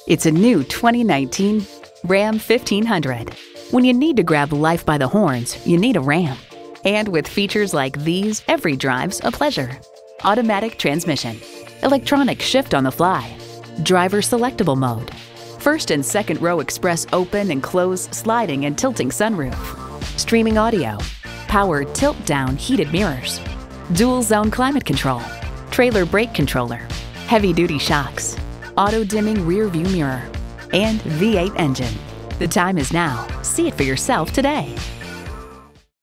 It's a new 2019 Ram 1500. When you need to grab life by the horns, you need a Ram. And with features like these, every drive's a pleasure. Automatic transmission, electronic shift on the fly, driver selectable mode, first and second row express open and close sliding and tilting sunroof, streaming audio, power tilt-down heated mirrors, dual zone climate control, trailer brake controller, heavy-duty shocks, auto-dimming rear view mirror, and V8 engine. The time is now. See it for yourself today.